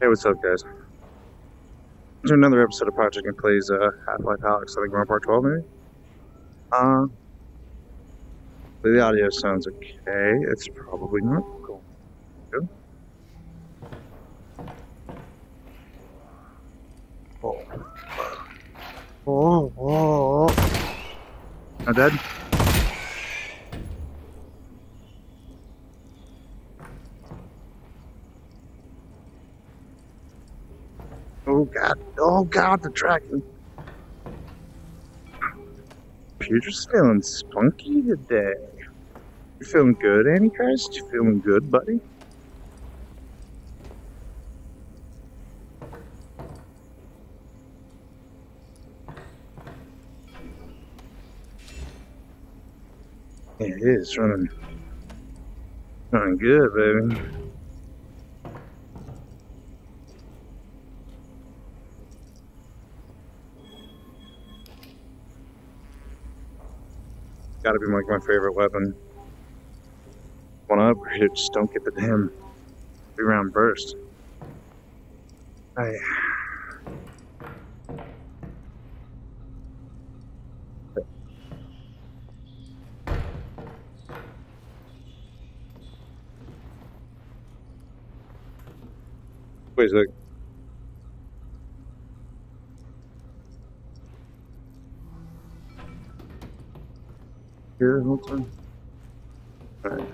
Hey, what's up, guys? To another episode of Project and Plays Half-Life Alyx. I think we're on part 12, maybe? Uh, the audio sounds okay. It's probably not cool. Good. Oh. Oh. Not dead? Oh, God. Oh, God, the tracking. Computer's feeling spunky today. You feeling good, Antichrist? You feeling good, buddy? Yeah, it is running good, baby. Gotta be like my favorite weapon. One upgrade, just don't get the damn 3-round burst. Wait a sec. Here, hold on. Alright.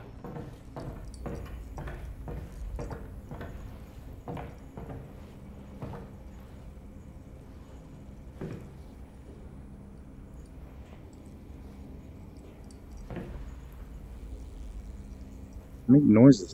Make noises.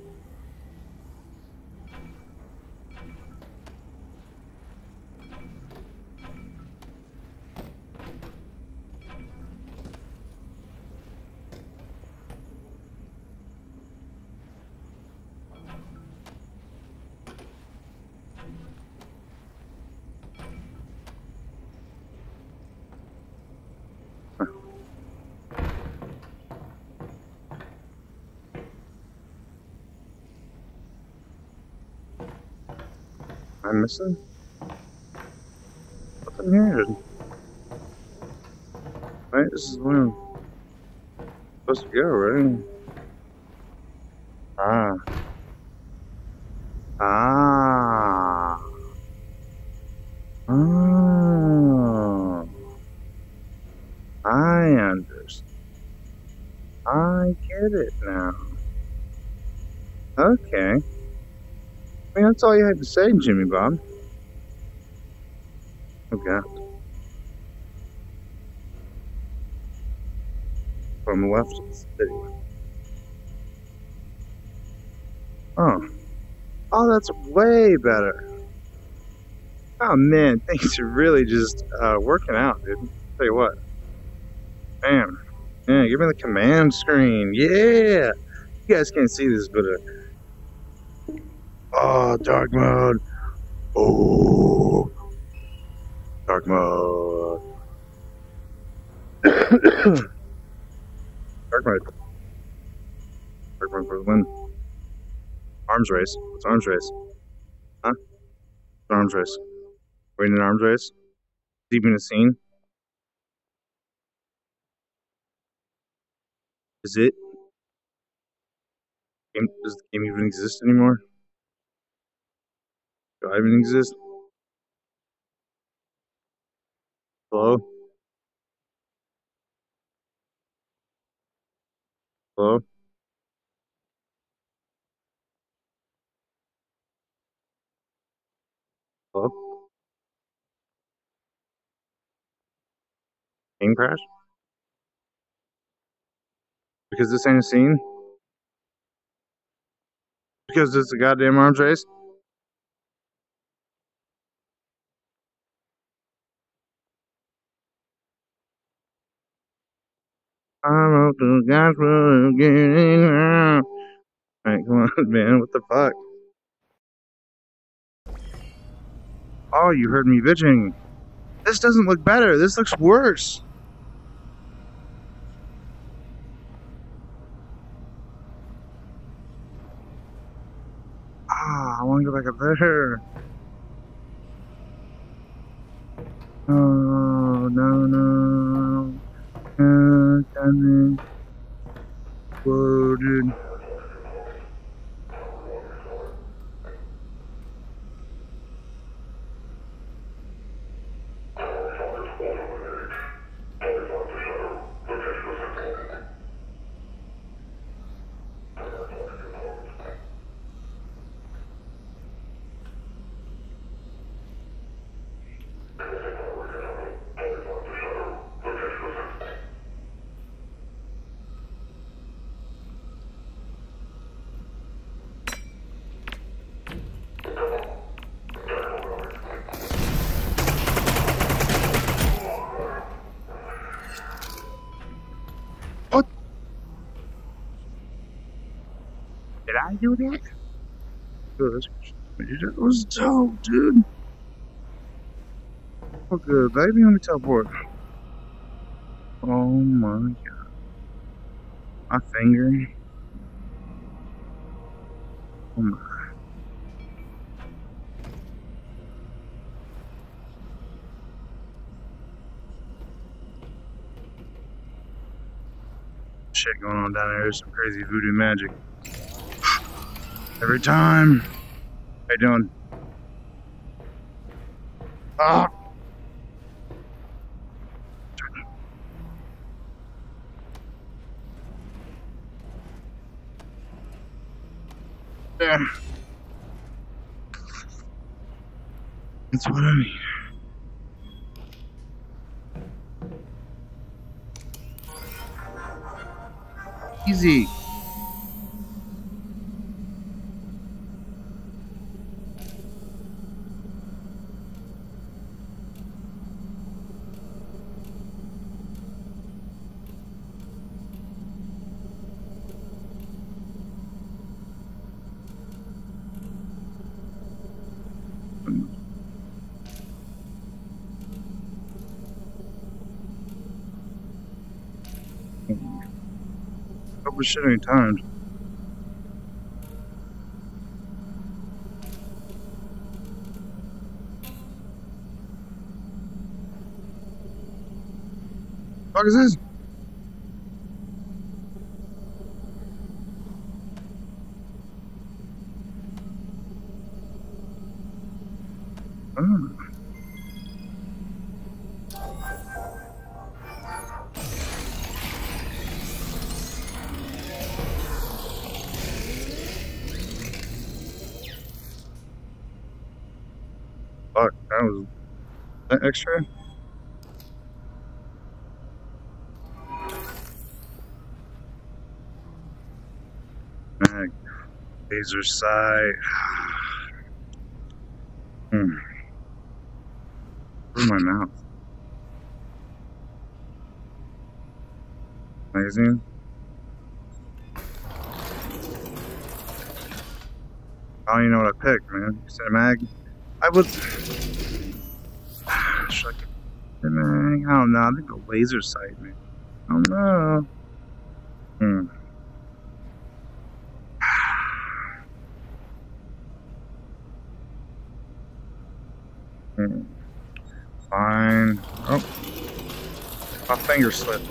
I'm missing? What's in here? Right, this is where I'm supposed to go, right? Ah. Ah. Oh. I understand. I get it now. Okay. I mean, that's all you had to say, Jimmy Bob. Okay. From the left of the city. Oh. Oh, that's way better. Oh, man, things are really just working out, dude. Tell you what. Bam. Yeah, give me the command screen. Yeah! You guys can't see this, but oh, dark mode. Oh, dark mode. Dark mode. Dark mode for the win. Arms race. What's arms race? Huh? Arms race. Waiting an arms race? Deep in the scene? Is it? Does the game even exist anymore? Do I even exist? Hello? Hello? Hello? Game crash? Because this ain't a scene? Because it's a goddamn arms race? I'm up to God's will again. Alright, come on, man. What the fuck? Oh, you heard me bitching. This doesn't look better. This looks worse. Ah, I want to go back up there. Did I do that? Good. That was dope, dude. Oh, good, baby. Let me teleport. Oh my god. My finger. Oh my. Shit going on down there. There's some crazy voodoo magic. Every time. How you doing? Ah! Yeah. That's what I mean. Easy. Couple shit ain't timed. What is this? Oh. Fuck, that was that extra? Mag, laser sight. Where's my mouth? Magazine? I don't even know what I picked, man. Cinemag? I would. Should I get Cinemag? I don't know. I think a laser sight, man. I don't know. Fine. Oh. My finger slipped.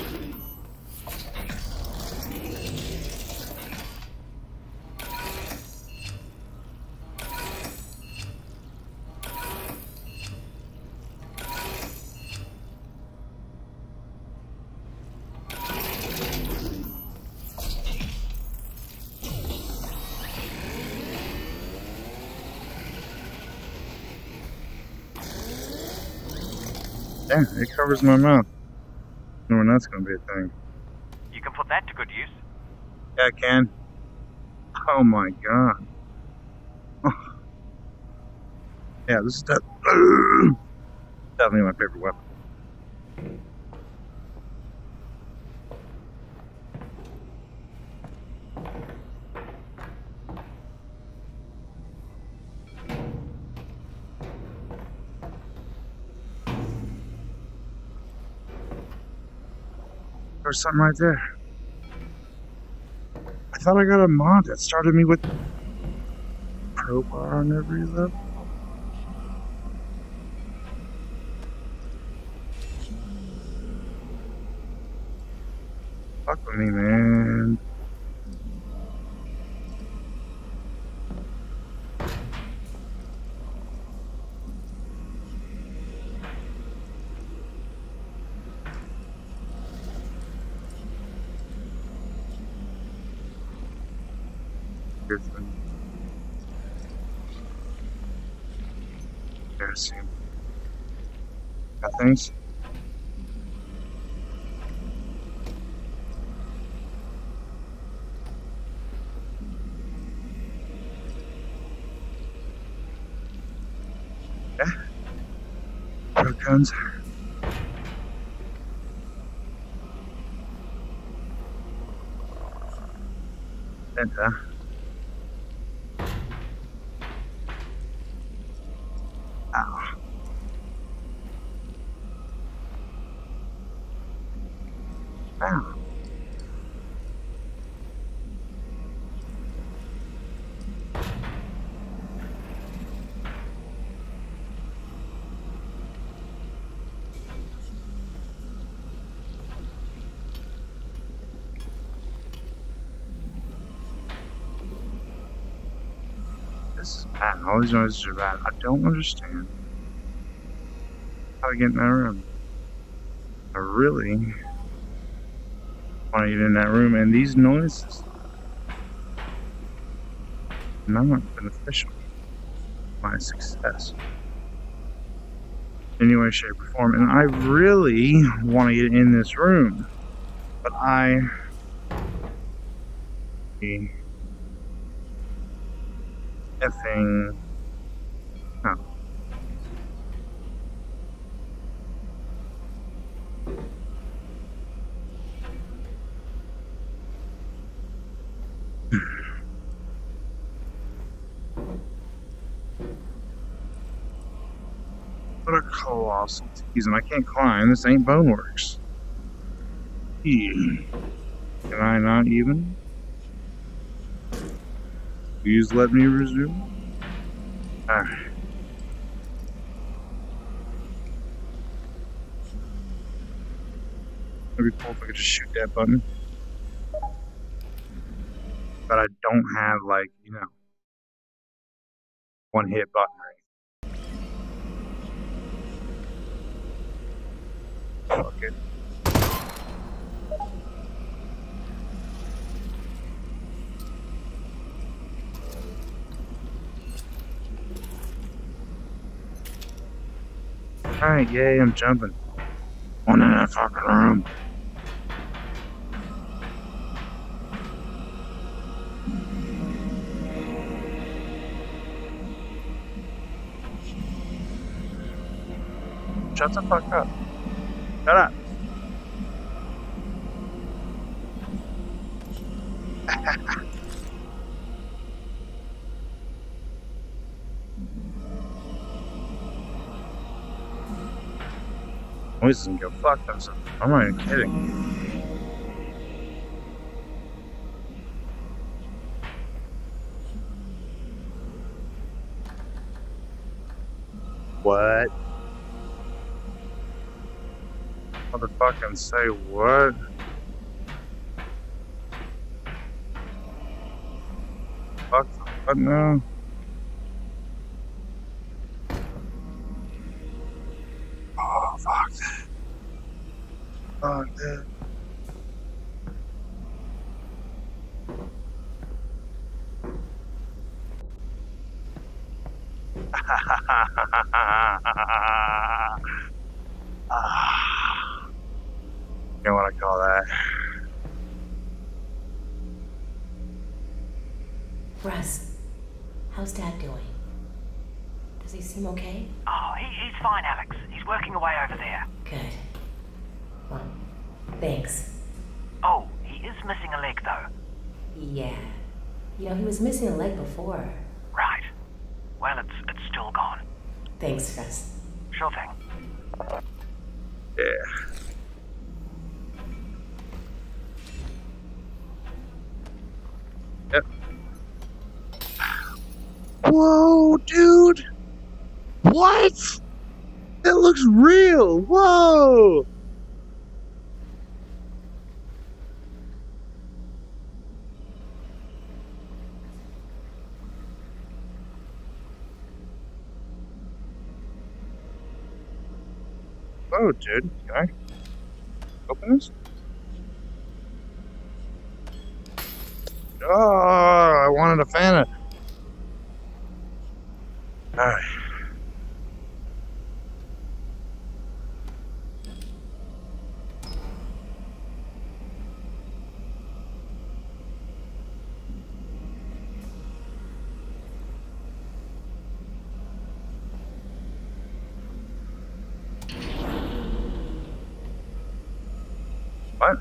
Yeah, it covers my mouth. Knowing that's gonna be a thing. You can put that to good use. Yeah, I can. Oh my god. Yeah, this is definitely my favorite weapon. There's something right there. I thought I got a mod that started me with Pro Bar on every level. Fuck with me, man. Good thing. Embarrassing. Got things? Yeah. Pro guns. And Ow. This is bad. All these noises are bad. I don't understand how to get in that room. I really want to get in that room, and these noises are not beneficial to my success in any way, shape, or form. And I really want to get in this room, but I effing oh. What a colossal tease, and I can't climb. This ain't Boneworks. Can I not even? Please let me resume. Alright. It'd be cool if I could just shoot that button. But I don't have, like, you know, one hit button or anything. Fuck it. Alright, yay, I'm jumping. One in that fucking room. Shut the fuck up. Shut up. Voices can go fuck themselves. I'm not even kidding. What? Motherfucking say what? Fuck, what now? Oh, fuck that. Fuck that. You know what I call that? Russ, how's Dad doing? Does he seem okay? Oh, he's fine, Alex. He's working away over there. Good. Well, thanks. Oh, he is missing a leg, though. Yeah. You know, he was missing a leg before. Right. Well, it's still gone. Thanks, Russ. Sure thing. Yeah. Yep. Whoa, dude! What? That looks real! Whoa! Whoa, dude. Can I open this? Oh, I wanted a Fanta. Alright. What?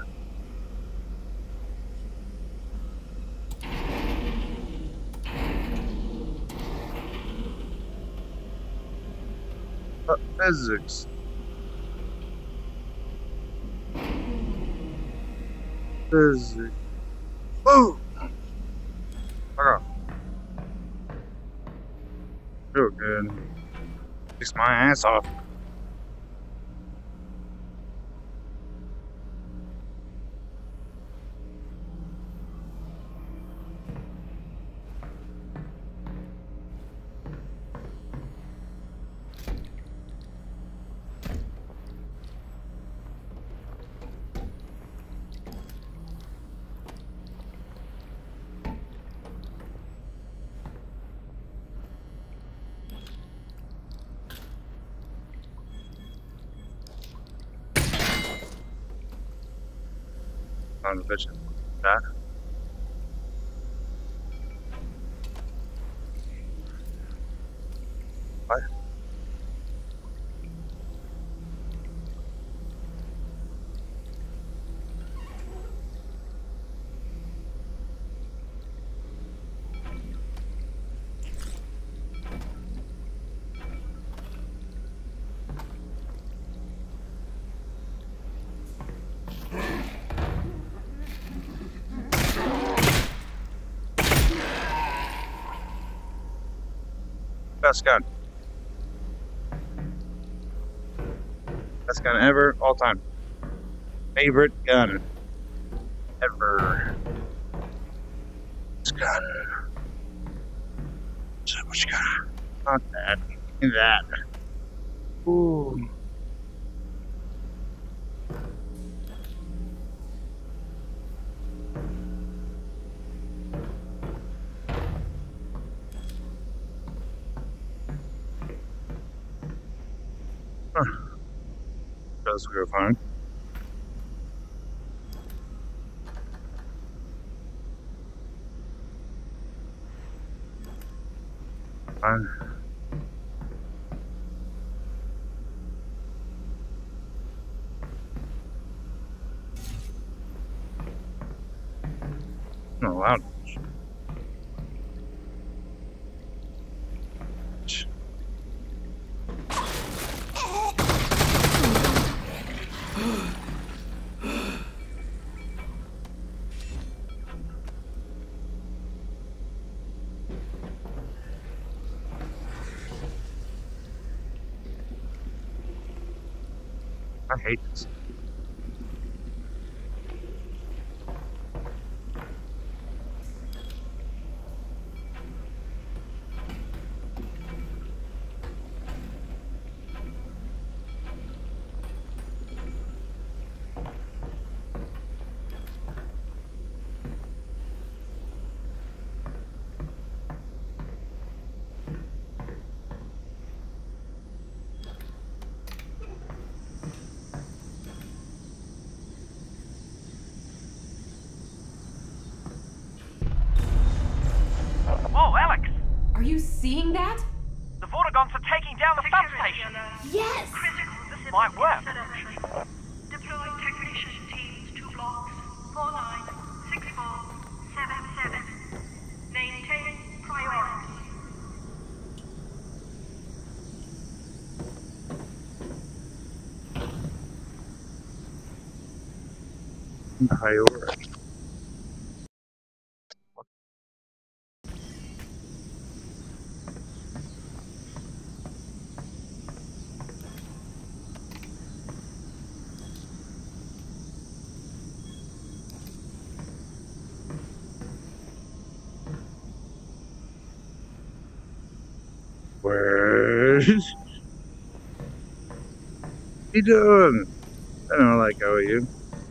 Physics. This is... Oh! Okay. Real good. Kicks my ass off. On the bitch. That. What? Best gun. Best gun ever, all time. Favorite gun ever. Best gun. So much gun. Not that. That. Ooh. Huh. Does go fine. Fine. Not allowed. I hate this. Whoa, Alex! Are you seeing that? The Vortigons are taking down the substation! Yes! This might work. Deploy technician teams to blocks 496477. Maintain priority. Priority. Where's he doing? I don't like how you.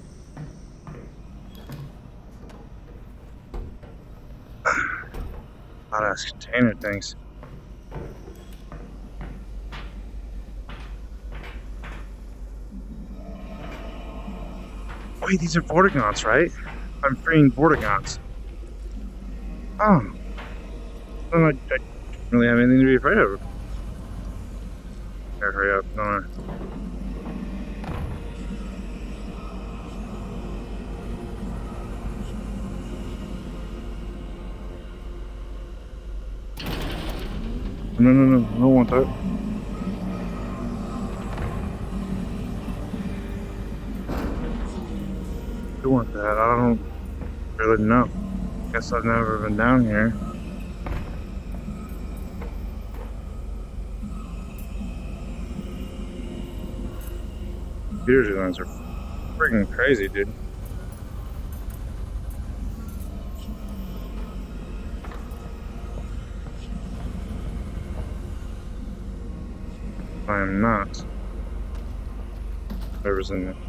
Hot ass container things. Wait, these are Vortigons, right? I'm freeing Vortigons. Oh. Well, I don't really have anything to be afraid of. Here, hurry up. No. No, I don't want that. want that? I don't really know. Guess I've never been down here. Computer designs are freaking crazy, dude. I am not. Whatever's in there.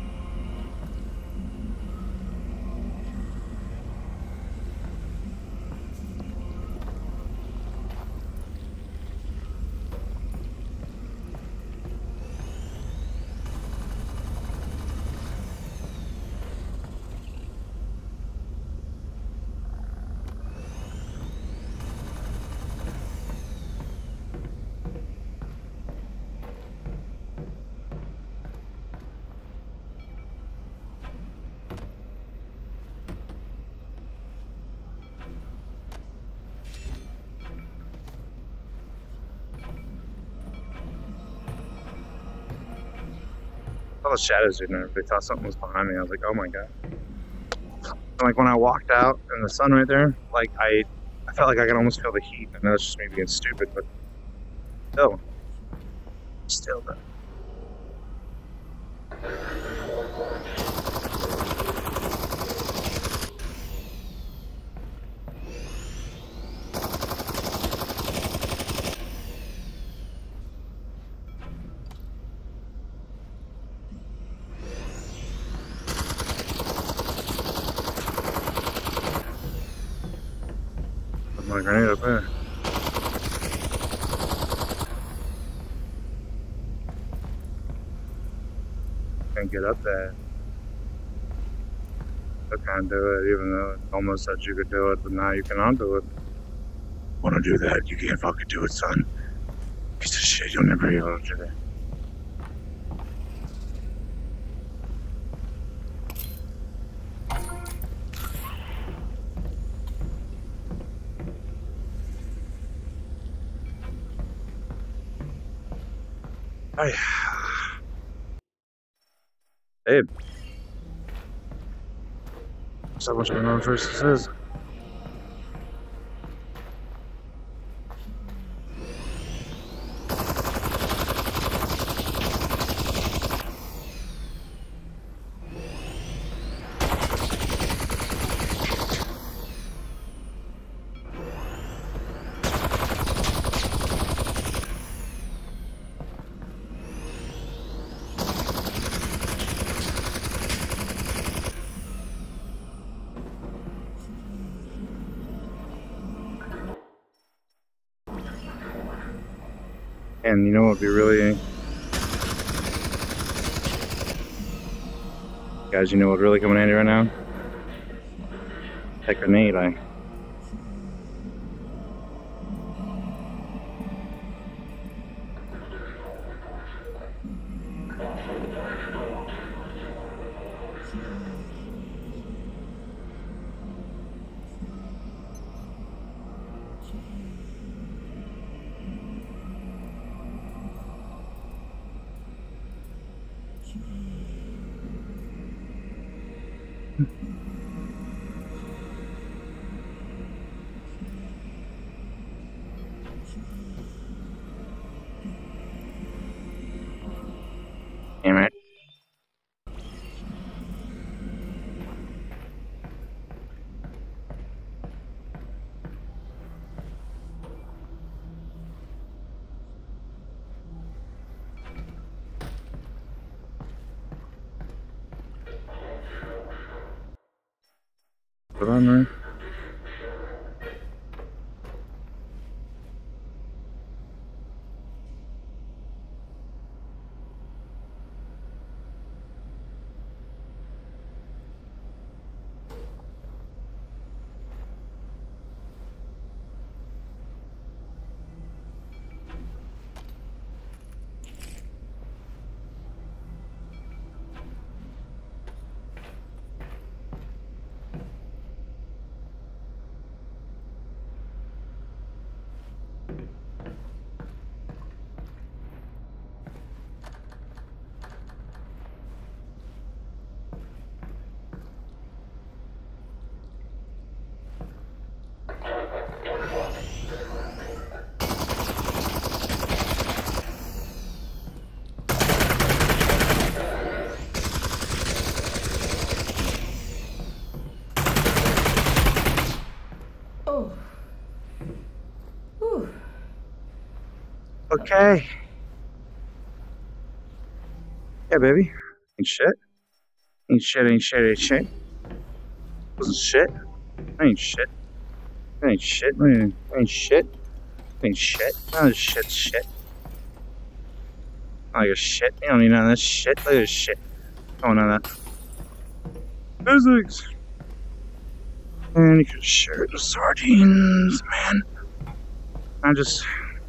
All the shadows, dude, and everybody thought something was behind me. I was like, oh my god. And like when I walked out in the sun right there, like I felt like I could almost feel the heat. I know that's just me being stupid, but still though. My grenade up there. Can't get up there. I can't do it, even though it almost said you could do it, but now you cannot do it. Wanna do that? You can't fucking do it, son. Piece of shit, you'll never be able to do that. Hey. Babe. So much of an first this is. And you know what would be really... Guys, you know what really coming in handy right now? That grenade, Damn it. Put on there. Okay. Yeah, baby. Ain't shit. Ain't shit, ain't shit, ain't shit. Wasn't shit. Ain't shit. Ain't shit. Ain't shit. Ain't shit. None of this shit's shit. Not like a shit. You don't need none of this shit. Look at this shit. Going on that. Physics. And you can share the sardines, man. I just.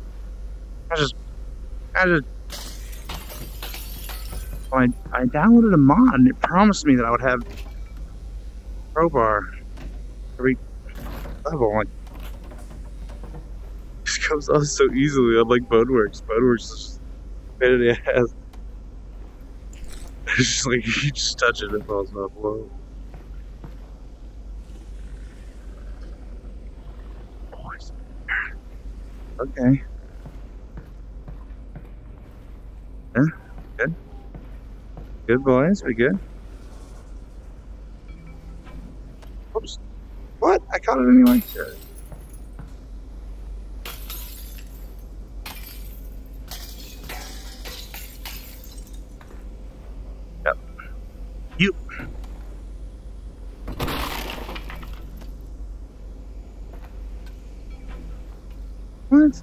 Well, I downloaded a mod and it promised me that I would have crowbar every level. Like, this comes off so easily. I'm like Boneworks. Boneworks is pain in the ass. It's just like you just touch it and it falls off. Whoa. Okay. Yeah, good. Good boys, we good? Oops. What? I caught it anyway? Sure. Yep. You. What?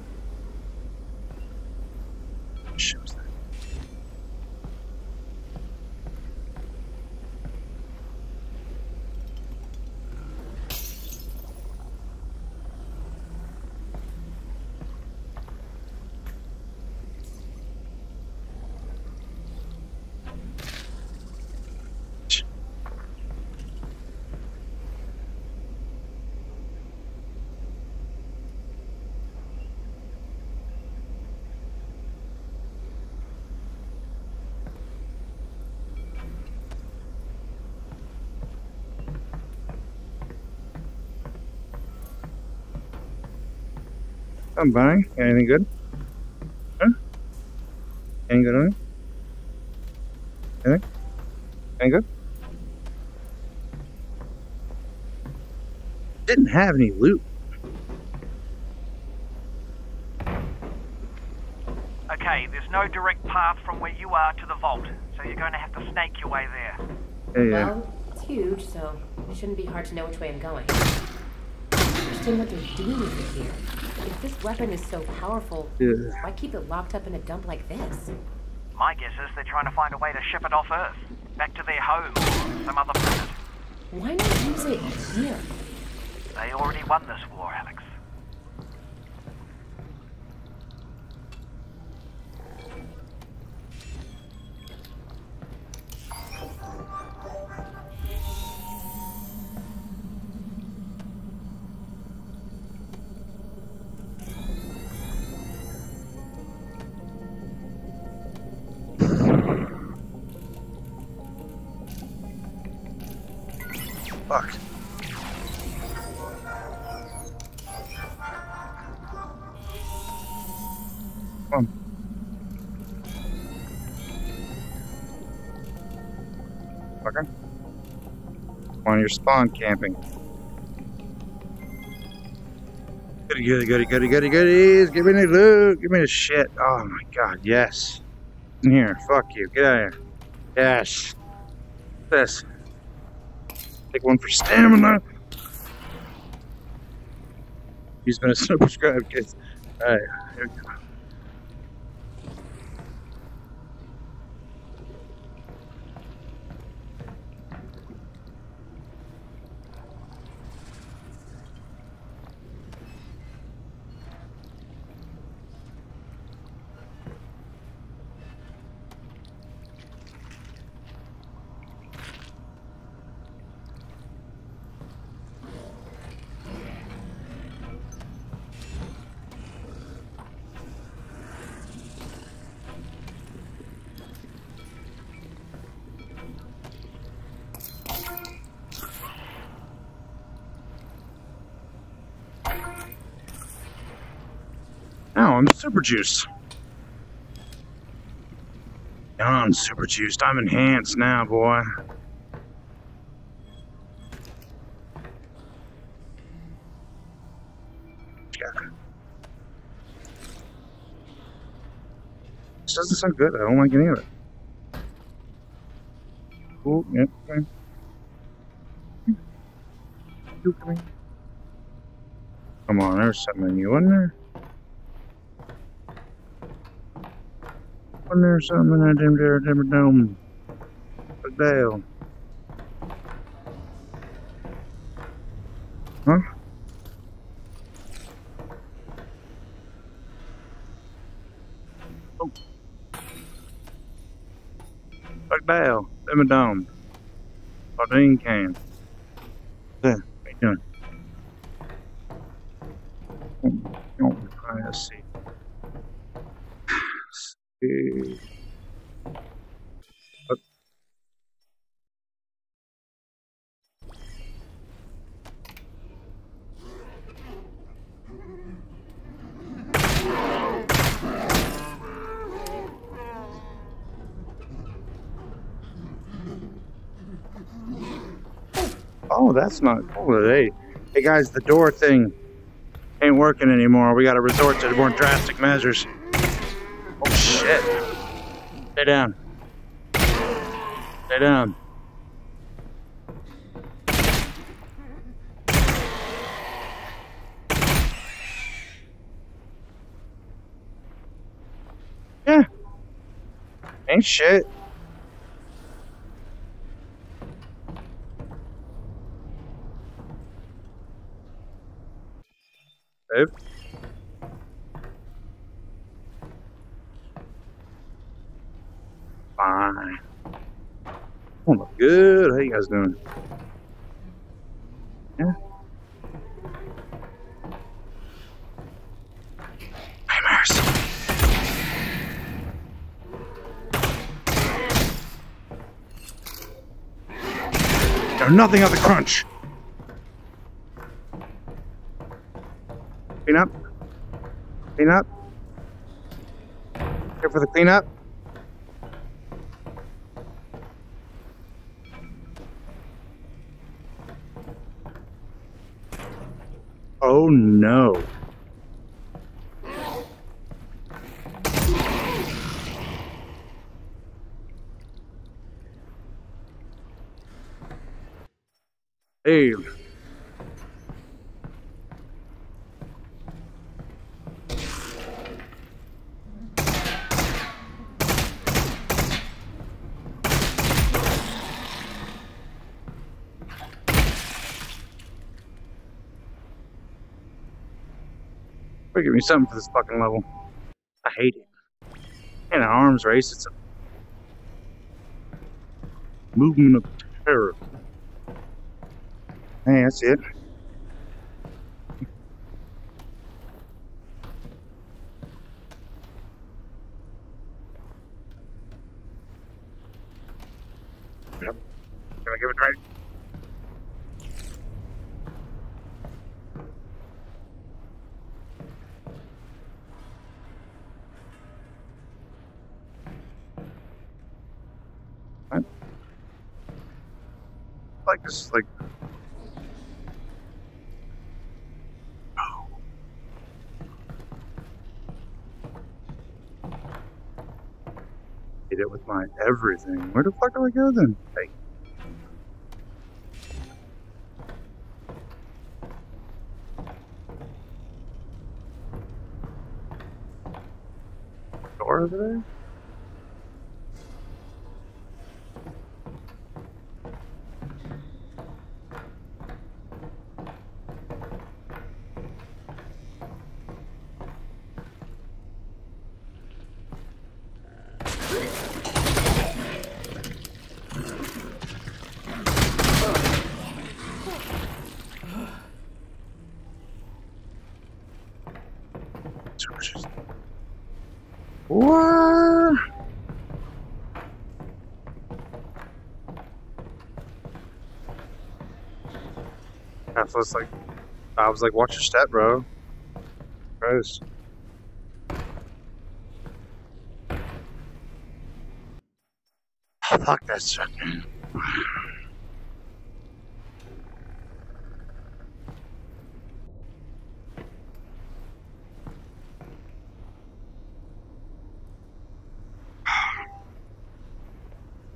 Shit was that? I'm buying. Anything good? Huh? Anything good on it? Anything? Anything good? Didn't have any loot. Okay, there's no direct path from where you are to the vault, so you're going to have to snake your way there. Yeah. Well, it's huge, so it shouldn't be hard to know which way I'm going. Interesting what they're doing with it here. If this weapon is so powerful, why keep it locked up in a dump like this? My guess is they're trying to find a way to ship it off Earth, back to their home or some other planet. Why not use it here? They already won this war, Alex. Fuck. Come on. Fucker. Come on, you're spawn camping. Goodies. Give me the loot. Give me the shit. Oh my god, yes. In here. Fuck you. Get out of here. Yes. This. Take one for stamina. He's been a subscribe, kids. Alright, here we go. Now I'm super juiced. I'm super juiced. I'm enhanced now, boy. Yeah. This doesn't sound good. I don't like any of it. Oh, yeah, okay. You coming? Come on, there's something in you, wasn't there? Wasn't there something in that damn dome? What the hell? Huh? Oh. What the hell? Damn dome. Sardine can. Yeah, what you doing? Let's see. What? Oh, that's not cool. Hey guys, the door thing ain't working anymore. We got to resort to more drastic measures. Oh shit! Stay down. Stay down. Yeah. Ain't shit. Babe. Fine. Oh, look good. How you guys doing? Yeah. Nightmares. Got nothing of the crunch. Clean up. Clean up. Here for the cleanup. Oh no. Hey. Give me something for this fucking level. I hate it. And an arms race, it's a movement of terror. Hey, that's it. Yep. Can I give it right? Like this, like. Oh. Hit it with my everything. Where the fuck do I go then? Hey. Door over there? What? I was like, watch your step, bro. Gross. Oh, fuck that shit, man.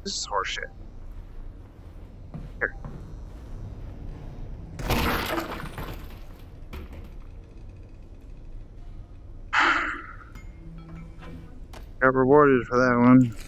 This is horseshit. Here. Got rewarded for that one.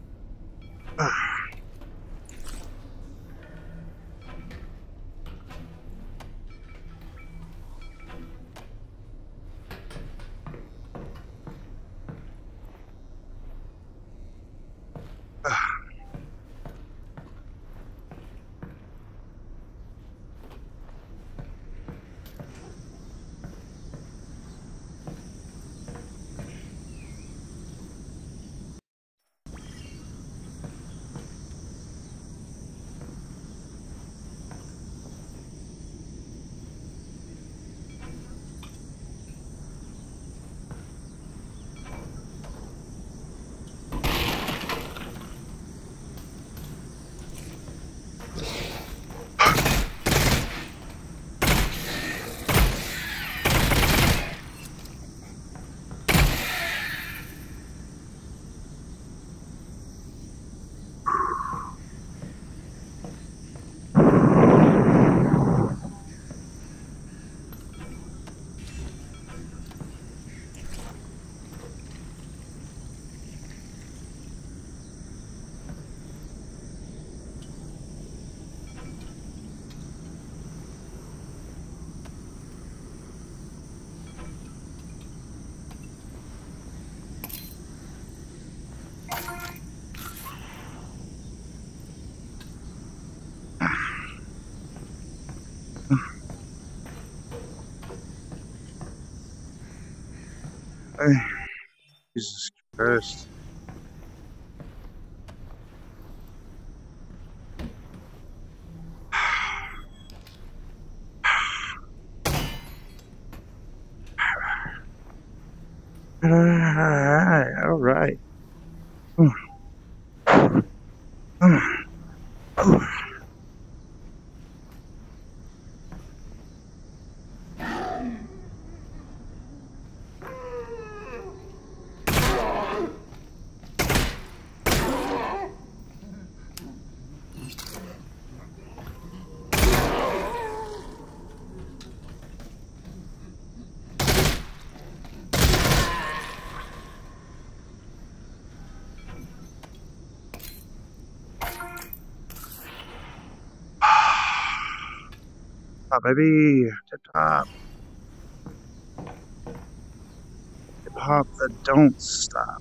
Jesus Christ. All right. Top, baby. Tip top. Hip hop that don't stop.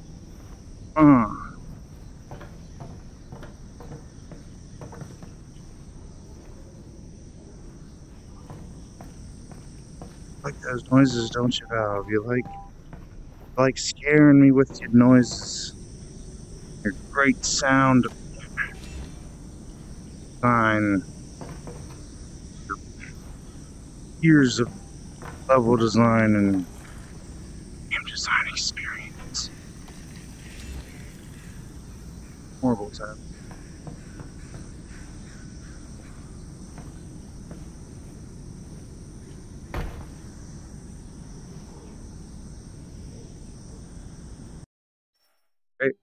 Like those noises, don't you, Valve? You like scaring me with your noises. Your great sound design. Your years of level design and game design experience. Horrible time. Great.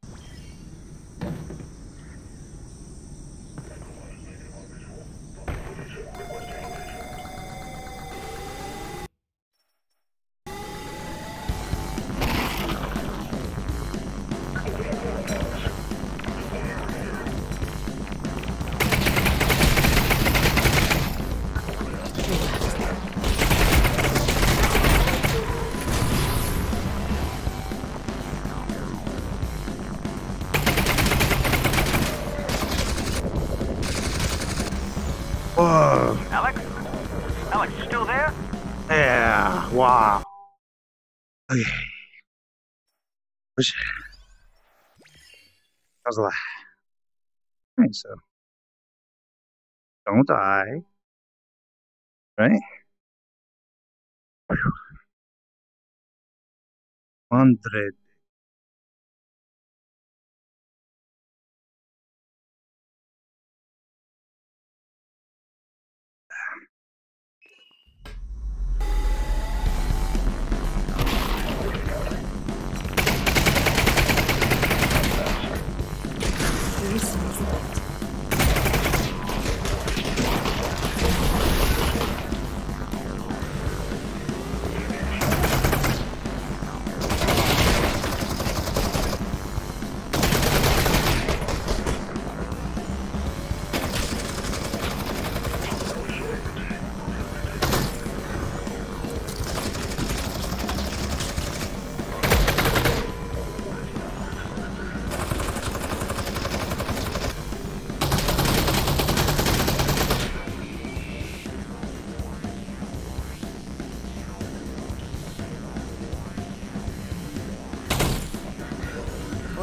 Whoa. Alex? Alex, you still there? Yeah. Wow. Okay. Push. That was a lot. Alright, so. Don't die. Right? 100.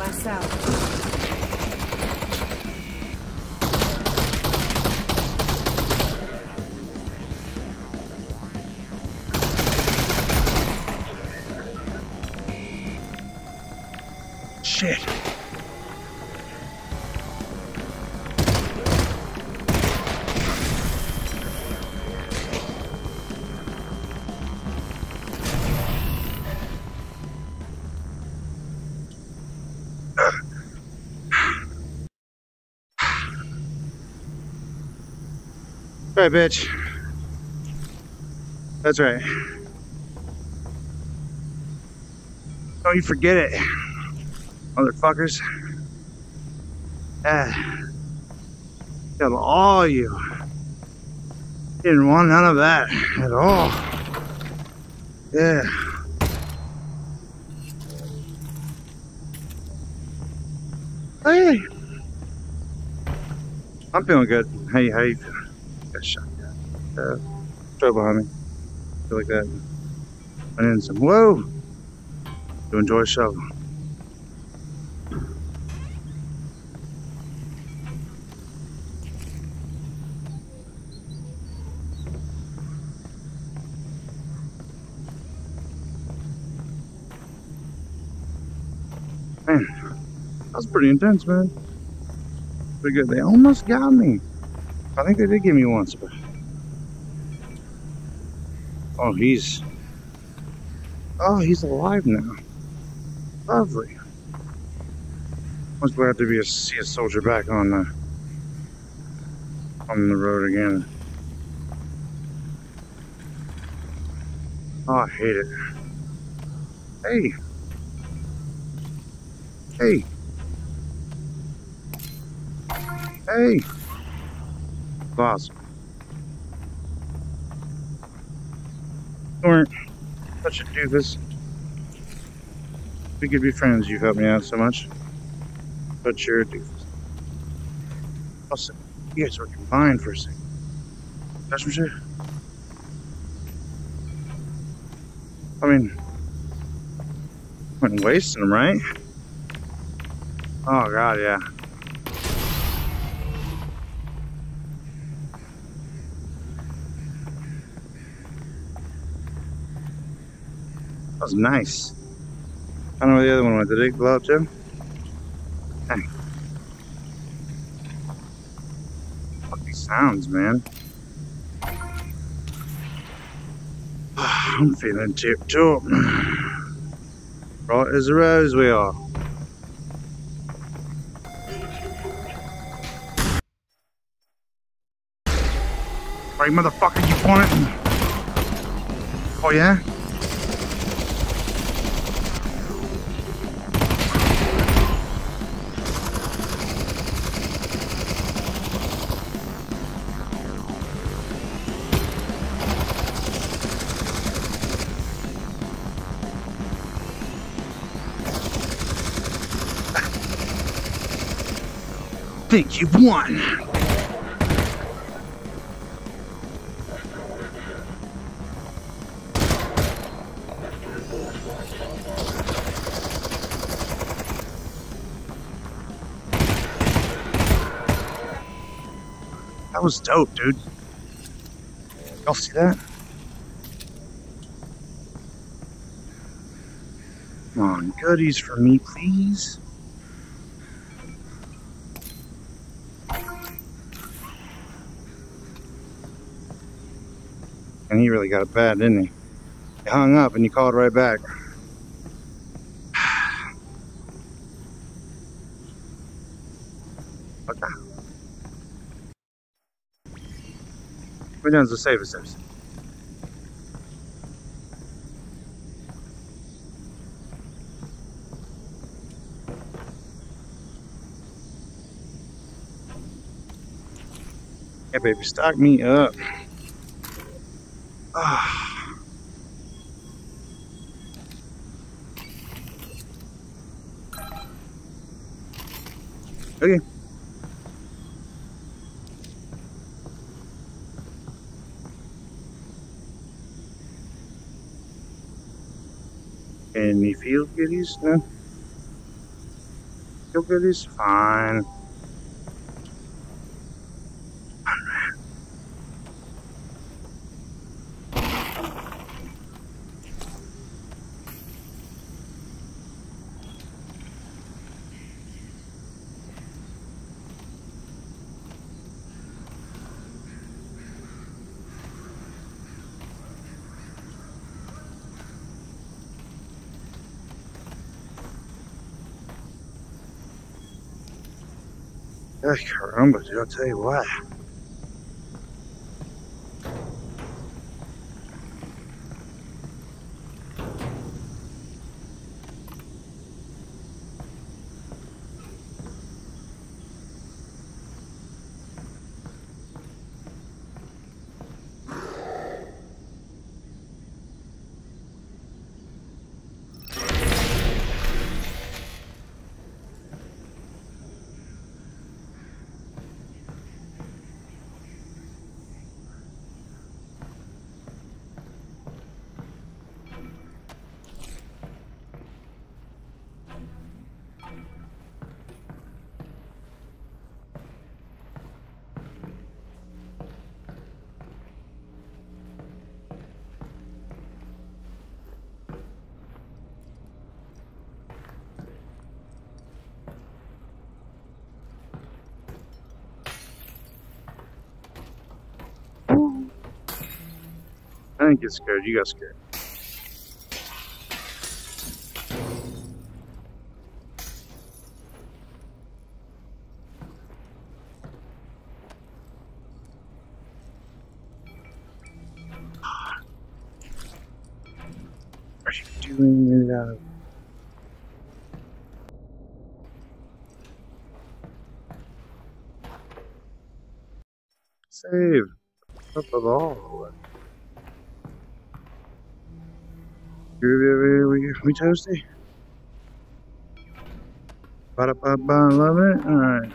blasts out. Shit. Right, bitch. That's right. Don't you forget it, motherfuckers. Got all you. Didn't want none of that at all. Yeah. Hey. I'm feeling good. Hey, how you feeling? Got shot. Throw behind me. Feel like that. Went in some. Whoa! To enjoy a show. Man, that was pretty intense, man. Pretty good. They almost got me. I think they did get me once, but oh, he's alive now. Lovely. Was glad to see a soldier back on the road again. Oh, I hate it. Hey. Hey. Hey. Boss. Weren't such a doofus. We could be friends. You've helped me out so much. But you're a doofus. Also, you guys were combined for a second. Touch some shit. I mean, wasn't wasting them, right? Oh god, yeah. That was nice. I don't know where the other one went. Did it blow up too? Dang. Fuck these sounds, man. I'm feeling tipped up. Right as a rose we are. Right, motherfucker, you want it? Oh yeah? Think you've won. That was dope, dude. Y'all see that? Come on, goodies for me, please. And he really got it bad, didn't he? He hung up and you called right back. Okay. We're down to the safest steps. Yeah, baby, stock me up. Okay. Any field goodies? No? You'll get these fine. Caramba, dude, I'll tell you what. I didn't get scared, you got scared. Are you doing it? Save. Up of all. We toasty? Ba-da-ba-ba, love it? Alright.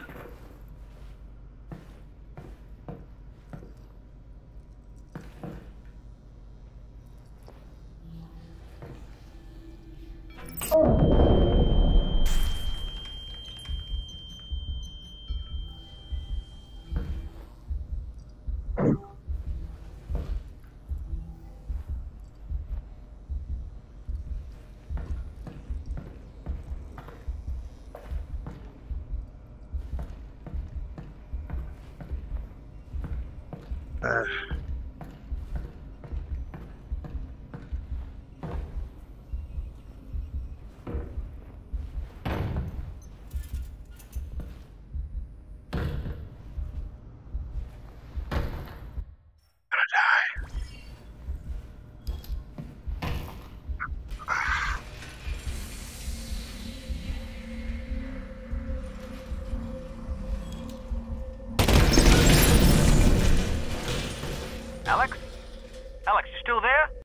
Alex? Alex, you still there?